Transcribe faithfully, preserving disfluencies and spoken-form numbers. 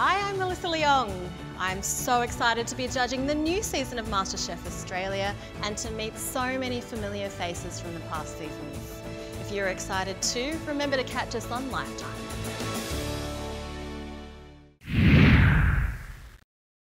Hi, I'm Melissa Leong. I'm so excited to be judging the new season of Masterchef Australia and to meet so many familiar faces from the past seasons. If you're excited too, remember to catch us on Lifetime.